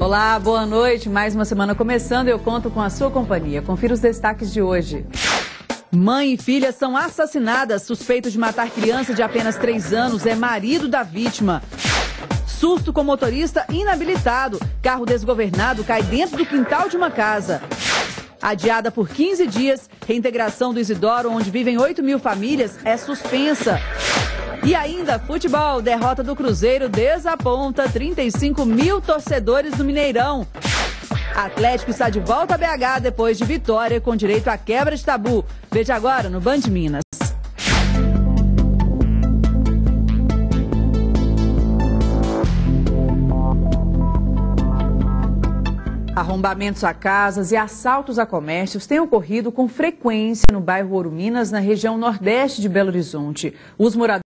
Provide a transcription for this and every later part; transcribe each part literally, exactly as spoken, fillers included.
Olá, boa noite. Mais uma semana começando e eu conto com a sua companhia. Confira os destaques de hoje. Mãe e filha são assassinadas. Suspeito de matar criança de apenas três anos é marido da vítima. Susto com motorista inabilitado. Carro desgovernado cai dentro do quintal de uma casa. Adiada por quinze dias, reintegração do Isidoro, onde vivem oito mil famílias, é suspensa. E ainda, futebol, derrota do Cruzeiro desaponta trinta e cinco mil torcedores do Mineirão. Atlético está de volta a B H depois de vitória com direito à quebra de tabu. Veja agora no Band Minas. Arrombamentos a casas e assaltos a comércios têm ocorrido com frequência no bairro Ouro Minas, na região nordeste de Belo Horizonte. Os moradores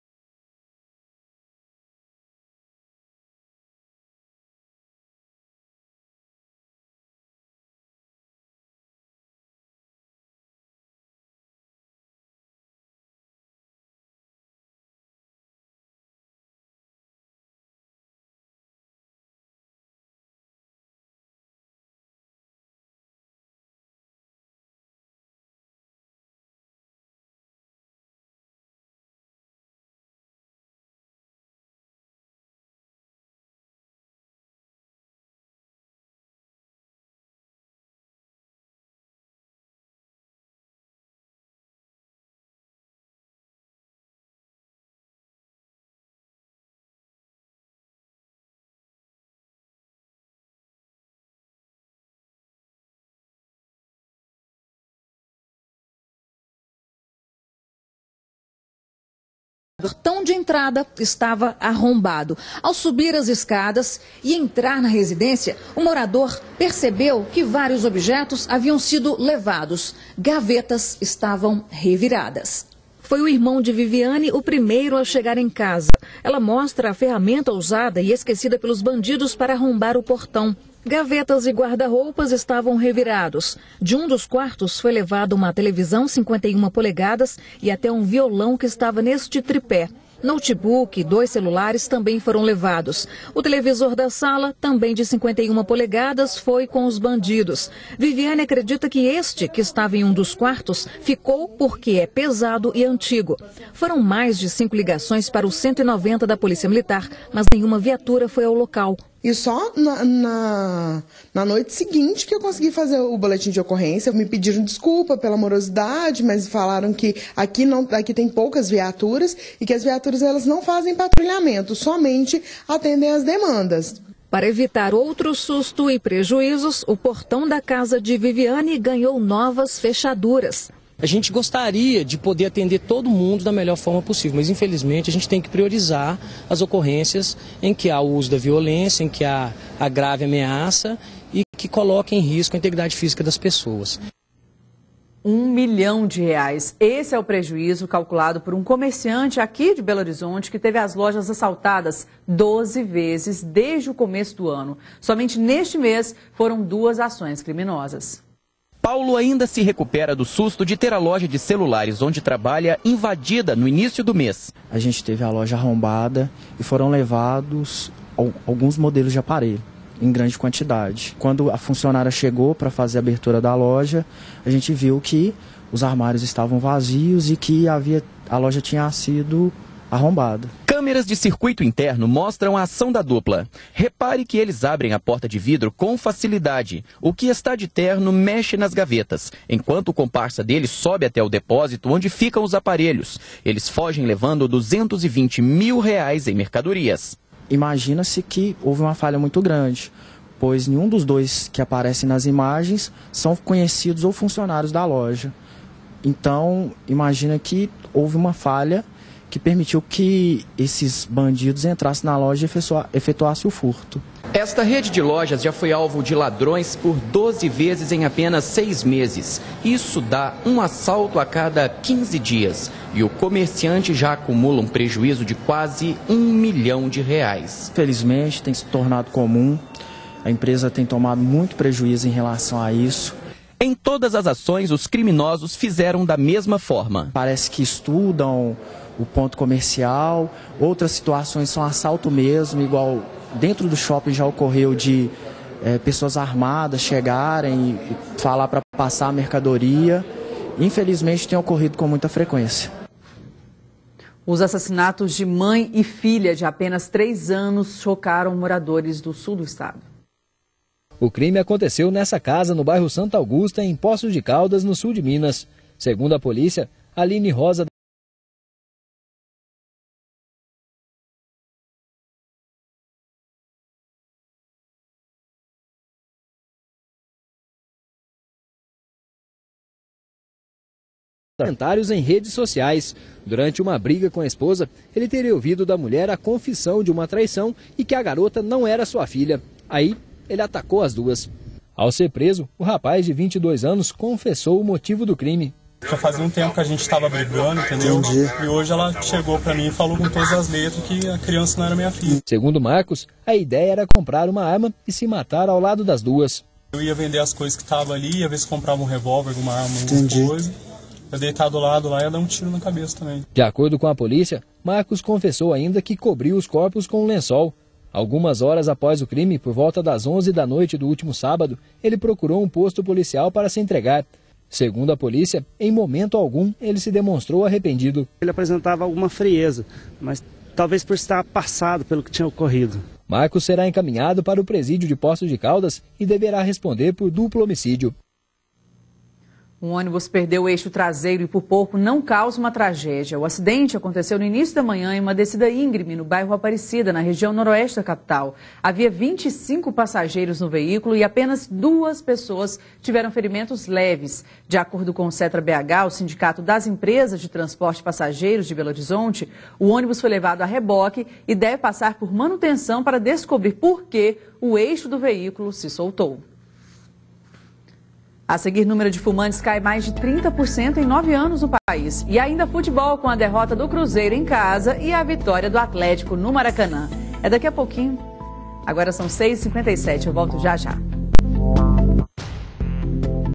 O portão de entrada estava arrombado. Ao subir as escadas e entrar na residência, o morador percebeu que vários objetos haviam sido levados. Gavetas estavam reviradas. Foi o irmão de Viviane o primeiro a chegar em casa. Ela mostra a ferramenta usada e esquecida pelos bandidos para arrombar o portão. Gavetas e guarda-roupas estavam revirados. De um dos quartos foi levada uma televisão cinquenta e uma polegadas e até um violão que estava neste tripé. Notebook e dois celulares também foram levados. O televisor da sala, também de cinquenta e uma polegadas, foi com os bandidos. Viviane acredita que este, que estava em um dos quartos, ficou porque é pesado e antigo. Foram mais de cinco ligações para o cento e noventa da Polícia Militar, mas nenhuma viatura foi ao local. E só na, na, na noite seguinte que eu consegui fazer o boletim de ocorrência. Me pediram desculpa pela morosidade, mas falaram que aqui, não, aqui tem poucas viaturas e que as viaturas elas não fazem patrulhamento, somente atendem às demandas. Para evitar outro susto e prejuízos, o portão da casa de Viviane ganhou novas fechaduras. A gente gostaria de poder atender todo mundo da melhor forma possível, mas infelizmente a gente tem que priorizar as ocorrências em que há o uso da violência, em que há a grave ameaça e que coloca em risco a integridade física das pessoas. Um milhão de reais. Esse é o prejuízo calculado por um comerciante aqui de Belo Horizonte que teve as lojas assaltadas doze vezes desde o começo do ano. Somente neste mês foram duas ações criminosas. Paulo ainda se recupera do susto de ter a loja de celulares onde trabalha invadida no início do mês. A gente teve a loja arrombada e foram levados alguns modelos de aparelho em grande quantidade. Quando a funcionária chegou para fazer a abertura da loja, a gente viu que os armários estavam vazios e que havia, a loja tinha sido arrombada. Câmeras de circuito interno mostram a ação da dupla. Repare que eles abrem a porta de vidro com facilidade. O que está de terno mexe nas gavetas, enquanto o comparsa dele sobe até o depósito onde ficam os aparelhos. Eles fogem levando duzentos e vinte mil reais em mercadorias. Imagina-se que houve uma falha muito grande, pois nenhum dos dois que aparecem nas imagens são conhecidos ou funcionários da loja. Então, imagina que houve uma falha que permitiu que esses bandidos entrassem na loja e efetuassem o furto. Esta rede de lojas já foi alvo de ladrões por doze vezes em apenas seis meses. Isso dá um assalto a cada quinze dias. E o comerciante já acumula um prejuízo de quase um milhão de reais. Felizmente tem se tornado comum. A empresa tem tomado muito prejuízo em relação a isso. Em todas as ações, os criminosos fizeram da mesma forma. Parece que estudam o ponto comercial, outras situações são assalto mesmo, igual dentro do shopping já ocorreu de é, pessoas armadas chegarem e falar para passar a mercadoria. Infelizmente tem ocorrido com muita frequência. Os assassinatos de mãe e filha de apenas três anos chocaram moradores do sul do estado. O crime aconteceu nessa casa no bairro Santa Augusta, em Poços de Caldas, no sul de Minas. Segundo a polícia, Aline Rosa comentários em redes sociais. Durante uma briga com a esposa, ele teria ouvido da mulher a confissão de uma traição e que a garota não era sua filha. Aí, ele atacou as duas. Ao ser preso, o rapaz de vinte e dois anos confessou o motivo do crime. Já fazia um tempo que a gente estava brigando, entendeu? Entendi. E hoje ela chegou para mim e falou com todas as letras que a criança não era minha filha. Segundo Marcos, a ideia era comprar uma arma e se matar ao lado das duas. Eu ia vender as coisas que estavam ali, ia ver se comprava um revólver, alguma arma, alguma coisa. Eu deitar do lado lá e ia dar um tiro na cabeça também. De acordo com a polícia, Marcos confessou ainda que cobriu os corpos com um lençol. Algumas horas após o crime, por volta das onze da noite do último sábado, ele procurou um posto policial para se entregar. Segundo a polícia, em momento algum ele se demonstrou arrependido. Ele apresentava alguma frieza, mas talvez por estar passado pelo que tinha ocorrido. Marcos será encaminhado para o presídio de Poços de Caldas e deverá responder por duplo homicídio. Um ônibus perdeu o eixo traseiro e por pouco não causa uma tragédia. O acidente aconteceu no início da manhã em uma descida íngreme no bairro Aparecida, na região noroeste da capital. Havia vinte e cinco passageiros no veículo e apenas duas pessoas tiveram ferimentos leves. De acordo com o Cetra B H, o Sindicato das Empresas de Transporte de Passageiros de Belo Horizonte, o ônibus foi levado a reboque e deve passar por manutenção para descobrir por que o eixo do veículo se soltou. A seguir, o número de fumantes cai mais de trinta por cento em nove anos no país. E ainda futebol com a derrota do Cruzeiro em casa e a vitória do Atlético no Maracanã. É daqui a pouquinho. Agora são seis e cinquenta e sete, eu volto já já.